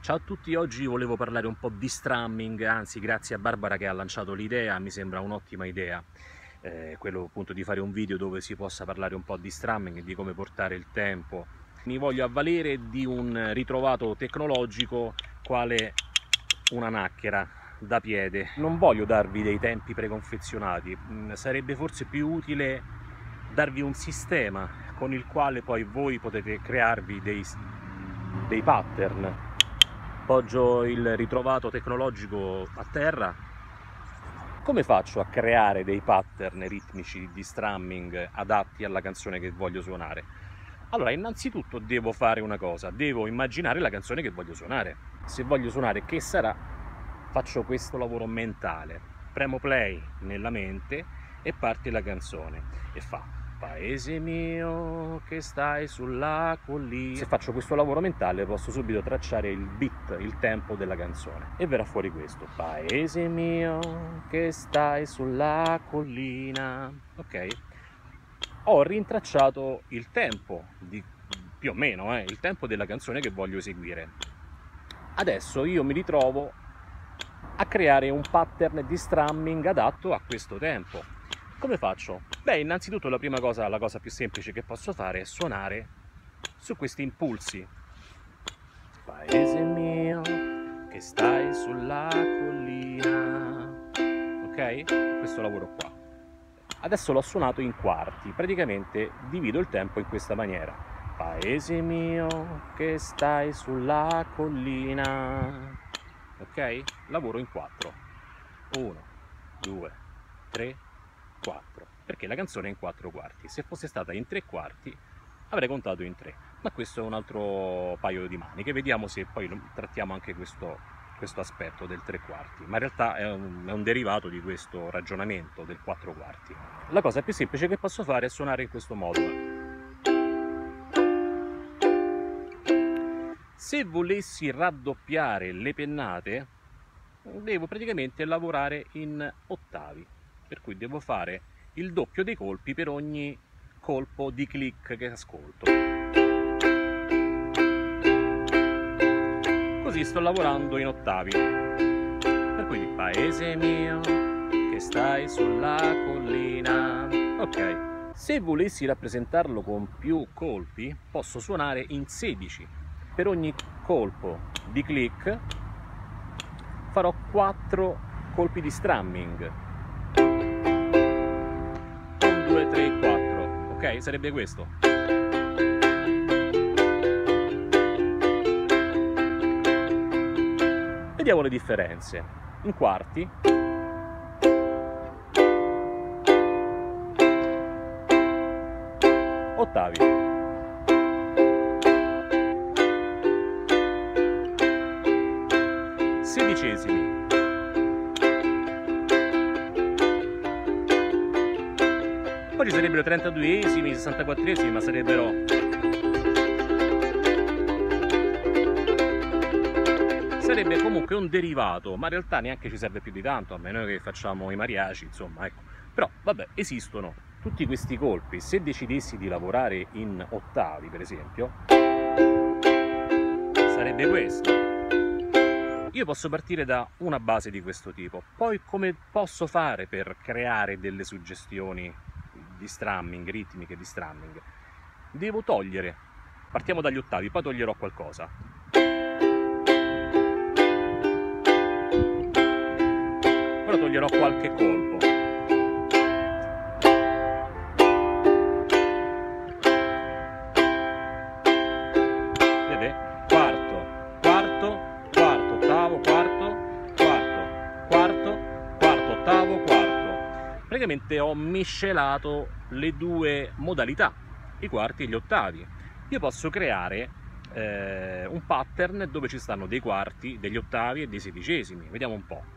Ciao a tutti, oggi volevo parlare un po' di strumming, anzi grazie a Barbara che ha lanciato l'idea, mi sembra un'ottima idea, quello appunto di fare un video dove si possa parlare un po' di strumming e di come portare il tempo. Mi voglio avvalere di un ritrovato tecnologico quale una nacchera da piede. Non voglio darvi dei tempi preconfezionati, sarebbe forse più utile darvi un sistema con il quale poi voi potete crearvi dei pattern. Appoggio il ritrovato tecnologico a terra. Come faccio a creare dei pattern ritmici di strumming adatti alla canzone che voglio suonare? Allora, innanzitutto devo fare una cosa, devo immaginare la canzone che voglio suonare. Se voglio suonare che sarà, faccio questo lavoro mentale. Premo play nella mente e parte la canzone e fa Paese mio che stai sulla collina. Se faccio questo lavoro mentale posso subito tracciare il beat, il tempo della canzone e verrà fuori questo. Paese mio che stai sulla collina. Ok? Ho rintracciato il tempo, più o meno, il tempo della canzone che voglio eseguire. Adesso io mi ritrovo a creare un pattern di strumming adatto a questo tempo. Come faccio? Beh, innanzitutto la prima cosa, la cosa più semplice che posso fare è suonare su questi impulsi. Paese mio che stai sulla collina. Ok? Questo lavoro qua. Adesso l'ho suonato in quarti, praticamente divido il tempo in questa maniera. Paese mio che stai sulla collina. Ok? Lavoro in 4. 1, 2, 3, 4, perché la canzone è in 4 quarti. Se fosse stata in 3 quarti avrei contato in 3, ma questo è un altro paio di maniche. Vediamo se poi trattiamo anche questo aspetto del 3 quarti, ma in realtà è un derivato di questo ragionamento del 4 quarti. La cosa più semplice che posso fare è suonare in questo modo. Se volessi raddoppiare le pennate devo praticamente lavorare in ottavi, per cui devo fare il doppio dei colpi per ogni colpo di click che ascolto. Così sto lavorando in ottavi. Per cui paese mio che stai sulla collina. Ok. Se volessi rappresentarlo con più colpi, posso suonare in 16. Per ogni colpo di click farò 4 colpi di strumming. 1, 2, 3, 4. Ok? Sarebbe questo. Vediamo le differenze. In quarti. Ottavi. Sedicesimi. Poi ci sarebbero 32esimi, 64esimi, ma sarebbero sarebbe comunque un derivato, ma in realtà neanche ci serve più di tanto, a meno che facciamo i mariachi, insomma, ecco. Però vabbè, esistono tutti questi colpi. Se decidessi di lavorare in ottavi, per esempio, sarebbe questo. Io posso partire da una base di questo tipo, poi come posso fare per creare delle suggestioni di strumming, ritmiche di strumming? Devo togliere, partiamo dagli ottavi, poi toglierò qualcosa. Ora toglierò qualche colpo. Vedete? Quarto, quarto, quarto, ottavo, quarto, quarto, quarto, quarto, ottavo, quarto. Praticamente ho miscelato le due modalità, i quarti e gli ottavi. Io posso creare un pattern dove ci stanno dei quarti, degli ottavi e dei sedicesimi. Vediamo un po'.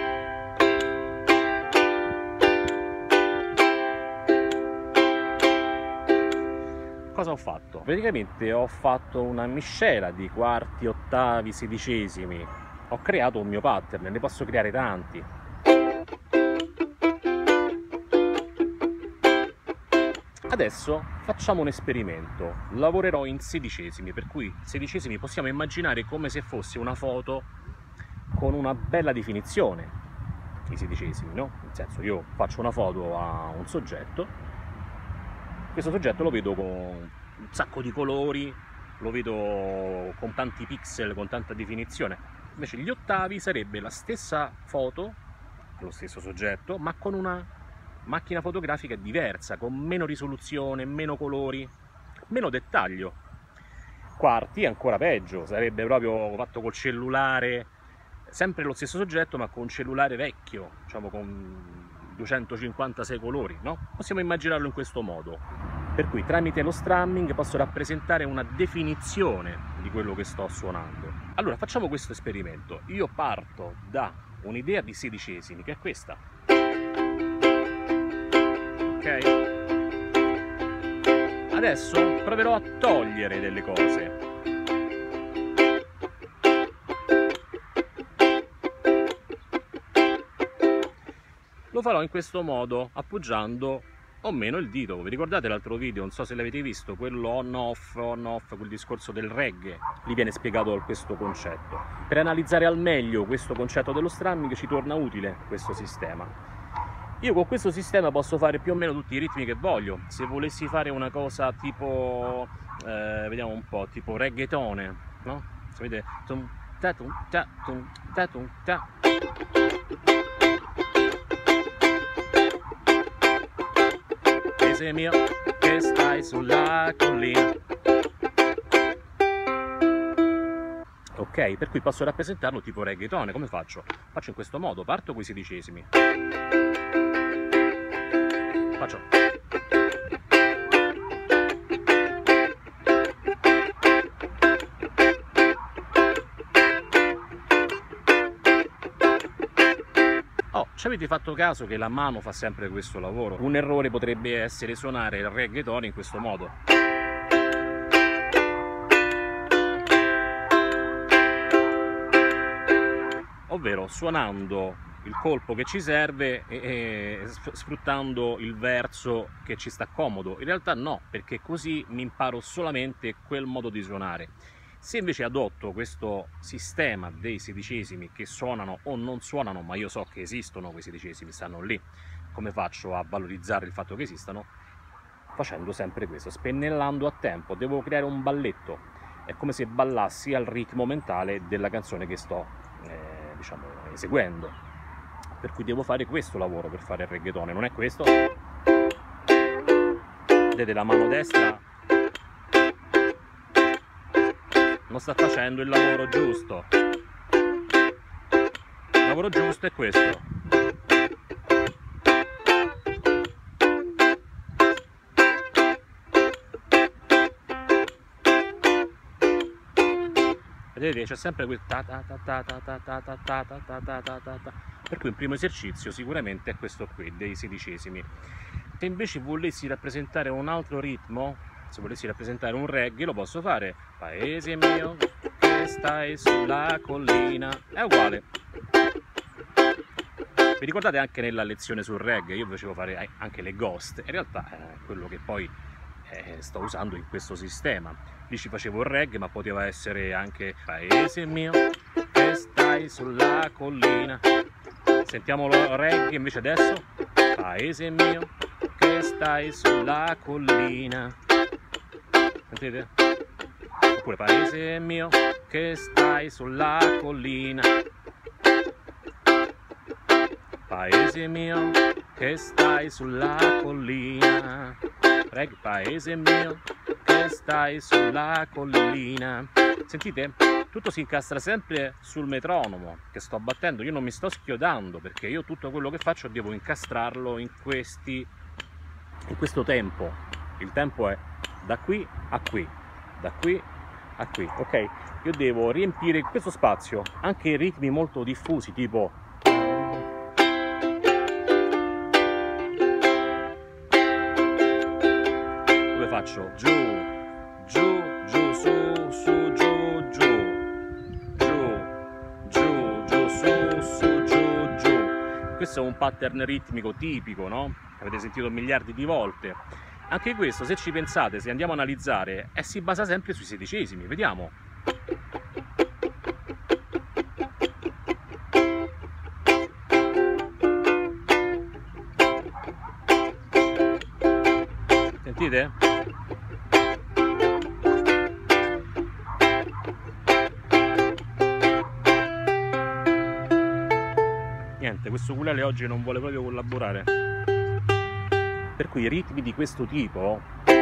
Cosa ho fatto? Praticamente ho fatto una miscela di quarti, ottavi, sedicesimi. Ho creato un mio pattern, ne posso creare tanti. Adesso facciamo un esperimento, lavorerò in sedicesimi, per cui sedicesimi possiamo immaginare come se fosse una foto con una bella definizione, i sedicesimi, no? Nel senso, io faccio una foto a un soggetto, questo soggetto lo vedo con un sacco di colori, lo vedo con tanti pixel, con tanta definizione, invece gli ottavi sarebbe la stessa foto, lo stesso soggetto, ma con una macchina fotografica diversa, con meno risoluzione, meno colori, meno dettaglio. Quarti ancora peggio, sarebbe proprio fatto col cellulare, sempre lo stesso soggetto ma con un cellulare vecchio, diciamo con 256 colori, no? Possiamo immaginarlo in questo modo, per cui tramite lo strumming posso rappresentare una definizione di quello che sto suonando. Allora facciamo questo esperimento, io parto da un'idea di sedicesimi che è questa. Adesso proverò a togliere delle cose. Lo farò in questo modo, appoggiando o meno il dito. Vi ricordate l'altro video, non so se l'avete visto, quello on-off, quel discorso del reggae? Lì viene spiegato questo concetto. Per analizzare al meglio questo concetto dello strumming ci torna utile questo sistema. Io con questo sistema posso fare più o meno tutti i ritmi che voglio. Se volessi fare una cosa tipo, vediamo un po', tipo reggaetone, no? Sapete? Tum ta tum ta tum ta tum ta. Paese mio che stai sulla collina. Ok, per cui posso rappresentarlo tipo reggaetone. Come faccio? Faccio in questo modo, parto con i sedicesimi. Faccio. Oh, ci avete fatto caso che la mano fa sempre questo lavoro? Un errore potrebbe essere suonare il reggaeton in questo modo. Ovvero suonando il colpo che ci serve e sfruttando il verso che ci sta comodo. In realtà no, perché così mi imparo solamente quel modo di suonare. Se invece adotto questo sistema dei sedicesimi che suonano o non suonano, ma io so che esistono, quei sedicesimi stanno lì, come faccio a valorizzare il fatto che esistano? Facendo sempre questo, spennellando a tempo, devo creare un balletto, è come se ballassi al ritmo mentale della canzone che sto diciamo, eseguendo. Per cui devo fare questo lavoro per fare il reggaetone, non è questo. Vedete, la mano destra non sta facendo il lavoro giusto. Il lavoro giusto è questo. Vedete, c'è sempre quel ta ta ta ta ta ta ta ta ta ta ta ta ta ta. Per cui il primo esercizio sicuramente è questo qui, dei sedicesimi. Se invece volessi rappresentare un altro ritmo, se volessi rappresentare un reggae, lo posso fare. Paese mio che stai sulla collina, è uguale. Vi ricordate anche nella lezione sul reggae, io facevo fare anche le ghost, in realtà è quello che poi sto usando in questo sistema. Lì ci facevo il reggae, ma poteva essere anche paese mio che stai sulla collina. Sentiamo lo reggae invece adesso. Paese mio che stai sulla collina. Sentite? Oppure paese mio che stai sulla collina. Paese mio che stai sulla collina. Reggae, paese mio che stai sulla collina. Sentite? Tutto si incastra sempre sul metronomo che sto battendo, io non mi sto schiodando perché io tutto quello che faccio devo incastrarlo in questo tempo. Il tempo è da qui a qui, da qui a qui, ok? Io devo riempire questo spazio anche in ritmi molto diffusi, tipo dove faccio giù, giù, giù, su, su, giù, giù. Questo è un pattern ritmico tipico, no? Avete sentito miliardi di volte. Anche questo, se ci pensate, se andiamo a analizzare, si basa sempre sui sedicesimi. Vediamo. Sentite? Niente, questo ukulele oggi non vuole proprio collaborare. Per cui ritmi di questo tipo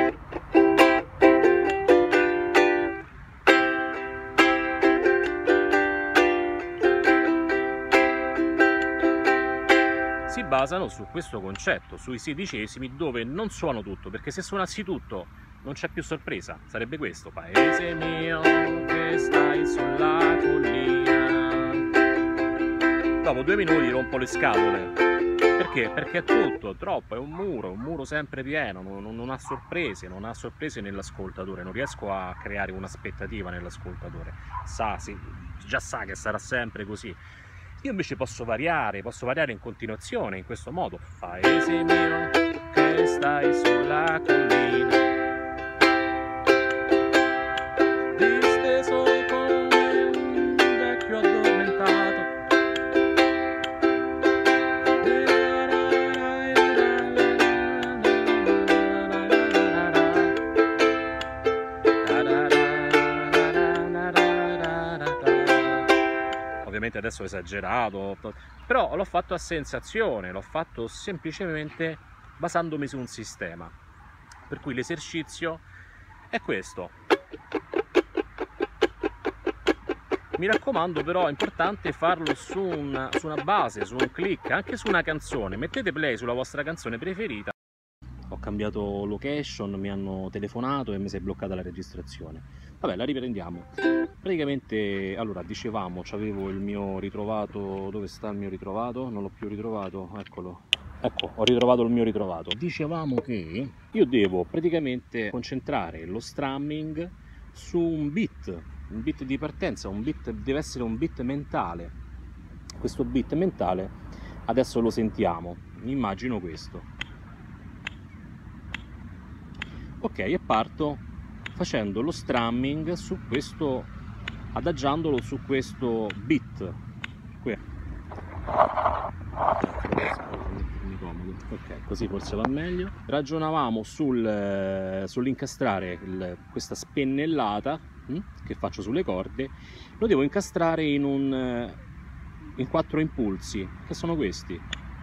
si basano su questo concetto, sui sedicesimi, dove non suono tutto, perché se suonassi tutto non c'è più sorpresa. Sarebbe questo: paese mio che stai sulla collina. Dopo 2 minuti rompo le scatole. Perché? Perché è tutto, troppo, è un muro sempre pieno, non ha sorprese, nell'ascoltatore, non riesco a creare un'aspettativa nell'ascoltatore, già sa che sarà sempre così. Io invece posso variare in continuazione, in questo modo. Paese mio che stai sulla collina, disteso come un vecchio addormentato. Ovviamente adesso ho esagerato, però l'ho fatto a sensazione, l'ho fatto semplicemente basandomi su un sistema. Per cui l'esercizio è questo. Mi raccomando, però è importante farlo su una base, su un click, anche su una canzone. Mettete play sulla vostra canzone preferita. Ho cambiato location, mi hanno telefonato e mi si è bloccata la registrazione. Vabbè, la riprendiamo. Praticamente, allora, dicevamo, c'avevo il mio ritrovato. Dove sta il mio ritrovato? Non l'ho più ritrovato, eccolo. Ecco, ho ritrovato il mio ritrovato. Dicevamo che io devo praticamente concentrare lo strumming su un beat di partenza, deve essere un beat mentale. Questo beat mentale adesso lo sentiamo. Immagino questo. Ok, e parto facendo lo strumming su questo, adagiandolo su questo beat. Qui. Ok, così forse va meglio. Ragionavamo sull'incastrare questa spennellata che faccio sulle corde. Lo devo incastrare in 4 impulsi, che sono questi: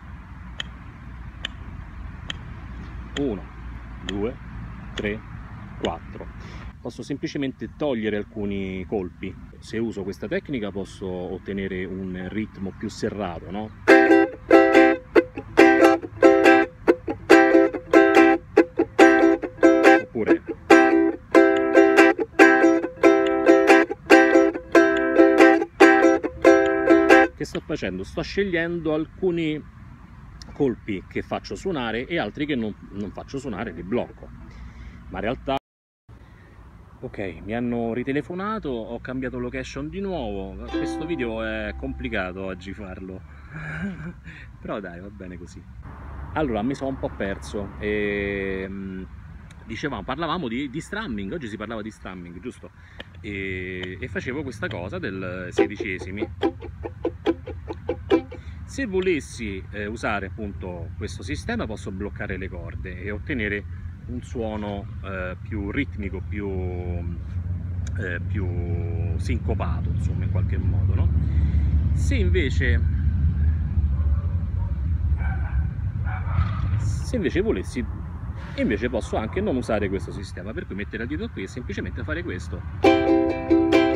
1, 2, 3, 4. Posso semplicemente togliere alcuni colpi. Se uso questa tecnica posso ottenere un ritmo più serrato, no? Oppure che sto facendo? Sto scegliendo alcuni colpi che faccio suonare e altri che non faccio suonare, li blocco. Ma in realtà, ok, mi hanno ritelefonato, ho cambiato location di nuovo. Questo video è complicato oggi farlo però dai, va bene così. Allora, mi sono un po' perso parlavamo di strumming. Oggi si parlava di strumming, giusto? E facevo questa cosa del sedicesimi. Se volessi usare appunto questo sistema, posso bloccare le corde e ottenere un suono più ritmico, più sincopato, insomma, in qualche modo, no? Se invece volessi, invece posso anche non usare questo sistema, per cui mettere il dito qui e semplicemente fare questo.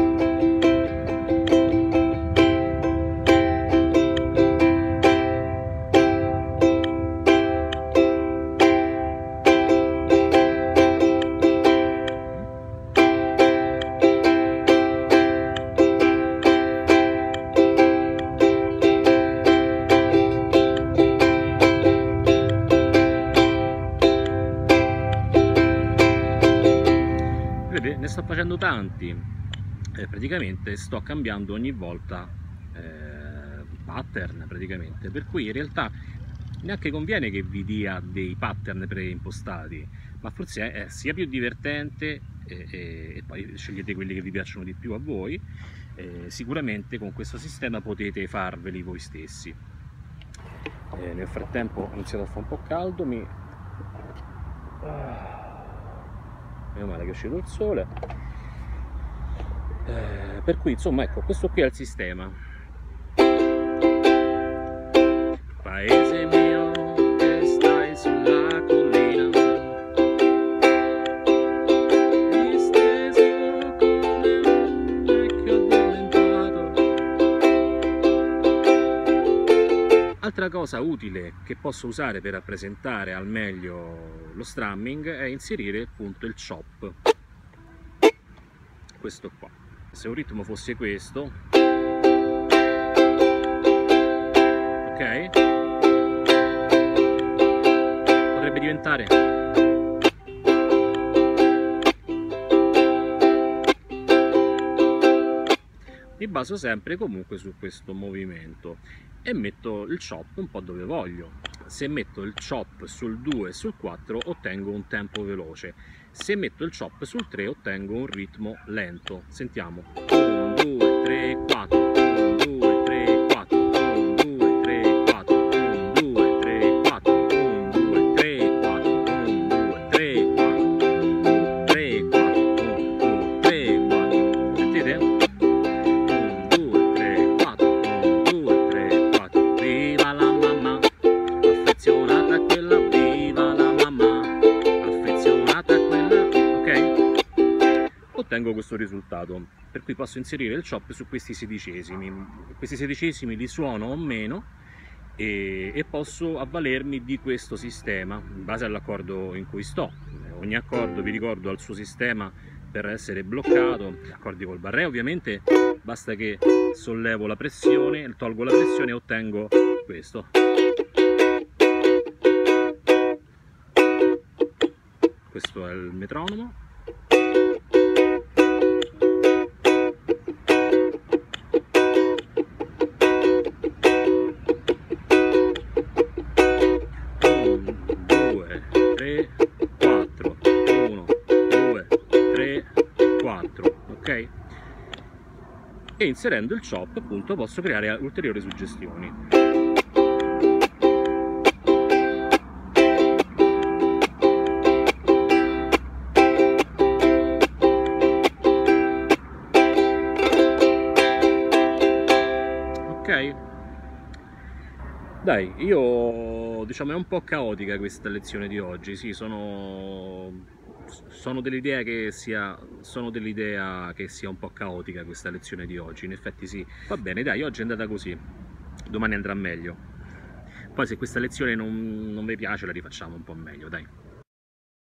Ne sto facendo tanti, praticamente sto cambiando ogni volta pattern, per cui in realtà neanche conviene che vi dia dei pattern preimpostati, ma forse è sia più divertente e poi scegliete quelli che vi piacciono di più a voi. Sicuramente con questo sistema potete farveli voi stessi. Nel frattempo ho iniziato a fare un po' caldo, meno male che è uscito il sole, per cui insomma ecco, questo qui è il sistema. Paese mio che stai sulla collina, disteso come un vecchio addormentato. Altra cosa utile che posso usare per rappresentare al meglio lo strumming è inserire appunto il chop, questo qua. Se un ritmo fosse questo, ok? Potrebbe diventare mi baso sempre comunque su questo movimento e metto il chop un po' dove voglio. Se metto il chop sul 2 e sul 4 ottengo un tempo veloce, se metto il chop sul 3 ottengo un ritmo lento. Sentiamo: 1, 2, 3, 4, 1, 2, 3, 4, 1, 2, 3, 4, 1, 2, 3, 4, 1, 2, 3, 4, 1, 2, 3, 4, 3, 4, 1, 2, 3, 4. Sentite? 1, 2, 3, 4, 1, 2, 3, 4. Viva la mamma, affezionata a quella, viva la mamma, affezionata a quella, ok? Ottengo questo risultato, per cui posso inserire il chop su questi sedicesimi. Questi sedicesimi li suono o meno e posso avvalermi di questo sistema in base all'accordo in cui sto. Ogni accordo, vi ricordo, ha il suo sistema per essere bloccato. Accordi col barré ovviamente, basta che sollevo la pressione, tolgo la pressione e ottengo questo. Questo è il metronomo. Ok? E inserendo il chop appunto posso creare ulteriori suggestioni. Ok? Dai, io diciamo è un po' caotica questa lezione di oggi, sì, sono dell'idea che sia un po' caotica questa lezione di oggi, in effetti sì. Va bene, dai, oggi è andata così, domani andrà meglio. Poi se questa lezione non vi piace la rifacciamo un po' meglio, dai.